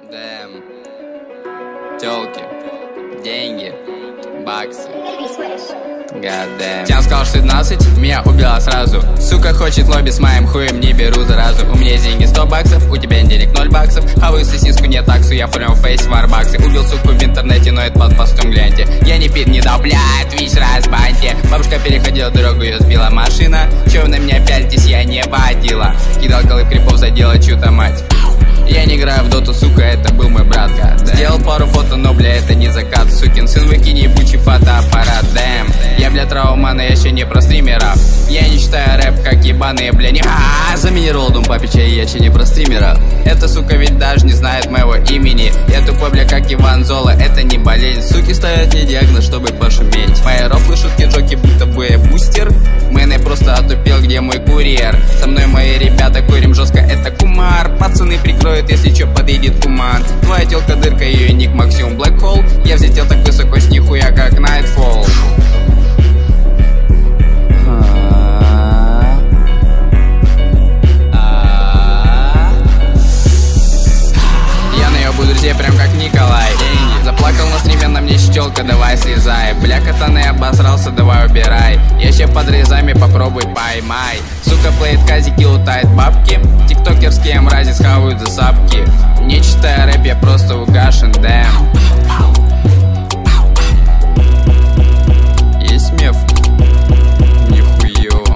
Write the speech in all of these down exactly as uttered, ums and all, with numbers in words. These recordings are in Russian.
Дэм. Тёлки, деньги, баксы. Гадэм. Тян сказал шестнадцать, меня убила сразу. Сука хочет лобби с моим хуем, не беру заразу. У меня есть деньги сто баксов, у тебя денег ноль баксов. А вы сосиску не таксу, я формил фейс в варбаксы. Убил суку в интернете, но это под постом гляньте. Я не пит, не дал, блядь, вич разбаньте. Бабушка переходила дорогу, ее сбила машина. Че вы на меня пялитесь, я не водила. Кидал голы крипов, задела чью-то мать. Я не играю в доту, сука, это был мой брат. Сделал пару фото, но, бля, это не закат. Сукин сын, выкинь ебучий фотоаппарат. Дэм. Я, бля, трауман, я еще не про стримеров. Я не читаю рэп, как ебаные, бля, не а замени Ролдом Папича, я еще не про стримера. Эта сука ведь даже не знает моего имени. Я тупой, бля, как Иван Зола, это не болезнь. Суки ставят мне диагноз, чтобы пошуметь. Мои рофлы, шутки, джоки, будто бы я бустер. Мэн, я просто отупел, где мой курьер. Со мной мои ребята курим жестко, это кумар. Пацаны прикроют, если чё, подъедет куман. Твоя телка дырка, ее ник максимум Black Hole. Я взлетел так высоко с нихуя, как Nightfall. Я на ее буду друзей, прям как Николай. Заплакал на стриме, на мне щелка, давай слезай. Бля, катаны обосрался, давай убирай. Я ще под резами, попробуй поймай. Сука плеит казики, лутает бабки. Тиктокерские мрази схавают за сапки. Не читая рэп, я просто угашен, дэм. Есть меф? Нихуё.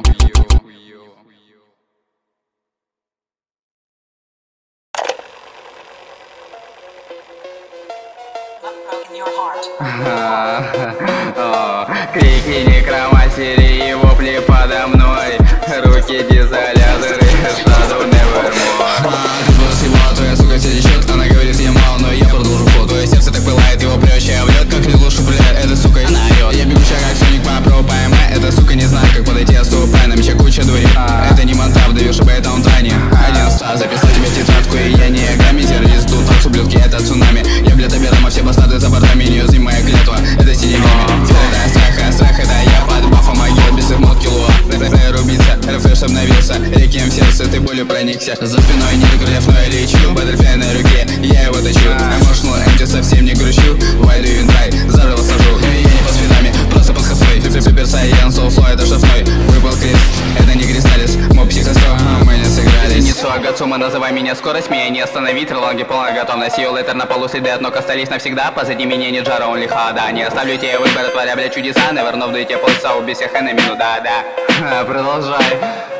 Крики некромастерии и вопли подо мной. Руки дизоляторы, Shadow Nevermore. Ты просто ебала, твоя сука все течет. Она говорит, я мало, но я продолжу ход. Твое сердце так пылает, его прёщая в лед. Как не лучше, бля, эта сука, она орёт. Я бегущая как Соник, попробуй поймай. Эта сука не знает, как подойти, отступай. На мече куча дури, это не монтаж, давишь об этом тайне. Один стар, записал тебе тетрадку, и я не гамми. Террорист, тут так, ублюдки, это цунами. Я, бля, табером, а все бастарды за бортами. Неуязвимая клятва, это сидим. Это страх, страх, это я под бафом могил. Без эмот кило, рубиться, рефреш обновился. Рекем в сердце, ты болью проникся. За спиной не крыльев, но я лечу. Баттерфляй на руке, я его точу. Эмоtional энти, совсем не грущу. Why do you try, заживо сажу. Я не под спинами, просто под хостой. Супер сайен, соуфло, это штрафной. Выпал крест, это не кристаллис. Моб психостро, мы не сыгрались. Не Суагацума, называй меня скорость. Меня не остановить, роланги полная готовность. Йо, летер на полу следы от ног остались навсегда. Позади меня не Джара, он лихада. Не оставлю тебе выбор, творя, бля, чудеса. Never know, дуйте полчаса, убей всех энеми, ну да-да. Продолжай.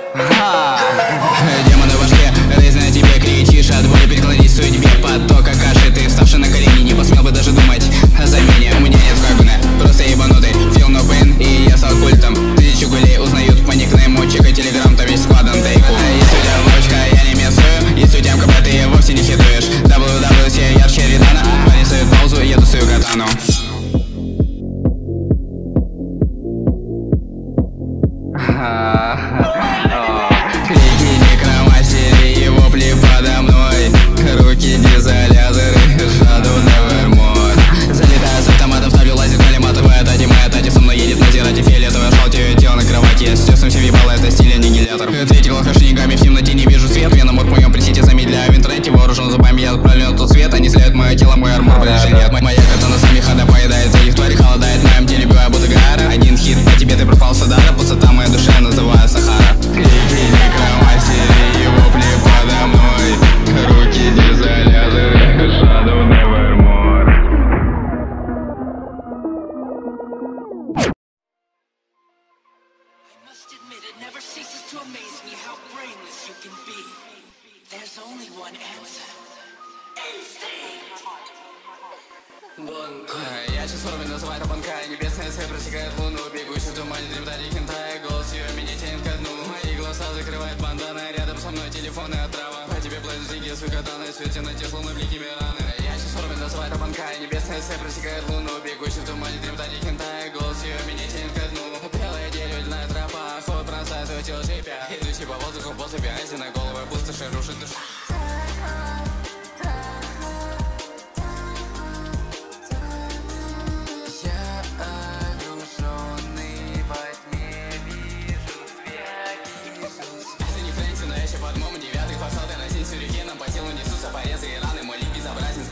Демоны в башке, рейз на тебе кричишь. От боли перекладись судьбе потока каши. Ты вставший на колени, не посмел бы даже думать о замене. У меня нет скакуна, просто ебанутый. Feel no pain, и я стал культом. Тысячу гулей узнают по никнейму. Чекай телеграм, там весь складом тейку. Если у тебя ловочка, я не месую. Если у тебя МКБ, ты вовсе не хитруешь. дабл ю дабл ю си ярче Ридана. Парень ставит паузу, еду свою катану. Крики некромастерии и вопли подо мной. Руки дизоляторы, Shadow Nevermore. Залетаю с автоматом, ставлю лазер, калиматор. Твоя тати, моя тати со мной едет на зирате. Фиолетовая шалти, ее тело на кровати. Я сейчас все въебало, это стиль аннигилятор. Третий главка шнигами, в темноте не вижу свет. Веномор в моем пресете замедляю в интернете. Вооружен зубами, я отправлю на тот свет. Они слеют мое тело, мой армор, ближе нет. Моя катана сами хода поедает, за их тварь холодает. В моем теле бивая будто гара. Один хит, по тебе ты пропал с удара. Пустота моя душа, называю Сахара. Крики некромастерии и вопли подо мной. Руки дизоляторы, Shadow Nevermore. Must admit it never ceases to amaze me how brainless you can be. There's only one answer. Instinct! Я сейчас форме называю банка. Небесная сфера просекает луну. Бегущий в тумане, дремтали хентай. Голос ее меня тянет ко дну. Мои глаза закрывает бандана. Рядом со мной телефон и отрава. По тебе плывут деньги с выкатанной. Свете на те словно блики Мираны. Я сейчас форме называю банка. Небесная сфера просекает луну. Бегущий в тумане, дремтали хентай. Голос ее меня тянет ко дну. Белая дерево, льняная тропа. Ход бросает свое тело шипя. Идущий по воздуху после пиаси. На голову пустоши рушит душа. Под мому девятых фасады на сень сюрикеном. По телу несутся порезы и раны. Мой лик безобразен.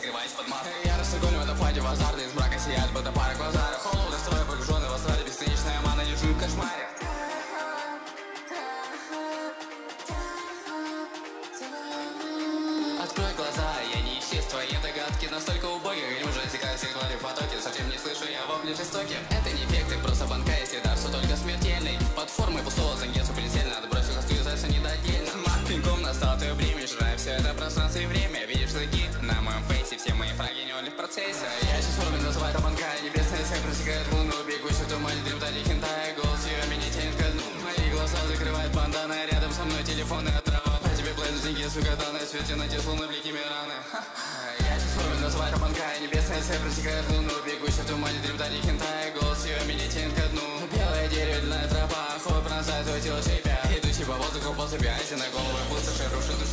открой глаза, я не исчез, твои догадки настолько убогие. Не уже стекаю всех твари в потоке, совсем не слышу я вопли жестоки. Это не эффекты, просто банка, если дар, что только смертельный. Под формой пустого зангесу прицельно, отбросил хостую зайца недотельно. Пинком настал твое время, жрай все это пространство и время. Видишь шаги на моем фейсе, все мои фраги не оли в процессе. Я сейчас форме называю это банка, небесная сеть просекает луну. Бегущий в тумане дремтали хентай, голос ее меня тянет ко дну. Мои глаза закрывает бандана, рядом со мной телефонная трава. По тебе плывут деньги, сука, да, на свете найти словно блики Мираны. Я сейчас форме называю это банка, небесная сеть просекает луну. Бегущий в тумане дремтали хентай, голос ее меня тянет ко дну. Белое дерево, длинная тропа, ход пронзает твое тело шипя. Идущий по воздуху по цепи, айси на голову пустоши, рушит душу.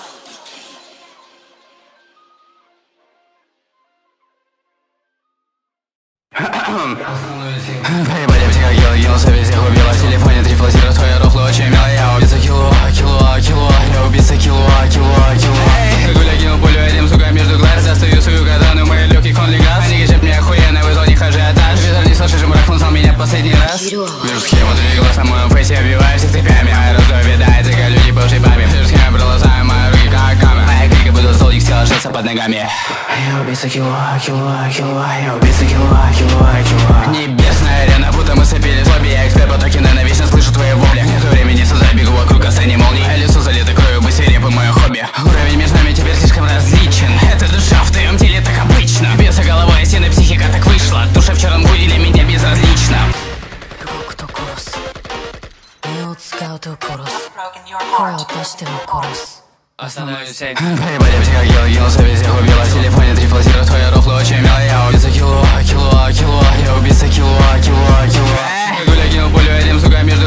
Поебали в тебя ел, елся везде убила. В телефоне три флазира, твоя рухла очень милая. Я убийца кило, кило, кило. Я убийца кило, кило, кило. Гуля кинул пулю этим, сука, между глаз. Достаю свою катану, мои легкие конли газ. Они гачат мне охуенно, вызвал них ажиотаж. Ветер не слышишь, мрак назвал меня последний раз. Вижу схему, двигалась на моем фейсе, обвиваю всех цепями. Аэрозоль видается, как люди по бабе. Вижу схему, пролазаю мои руки как камера. Моя крика будут стол, их тело жжется под ногами. Я убийца кило, кило, кило. Я убийца кило, кило, кило. Небесная арена, будто мы сцепились в лобби. Я эксперт по токену, навечно слышу твои вопли. Нету времени создать, бегу вокруг осени молний. А лицо залито кровью, бы свирепый мое хобби. Уровень между нами теперь слишком различен. Это душа в твоем теле, так обычно. Беса головой, стены, психика так вышла. Душа в черном худе для меня безразлична. Основную сеть. Поебали в тебя ел, елся везде убила. В телефоне три флазира, твоя рухла очень милая. Я убийца кило, кило, кило. Я убийца кило, кило, кило. Гуля кинул пулю этим, сука, между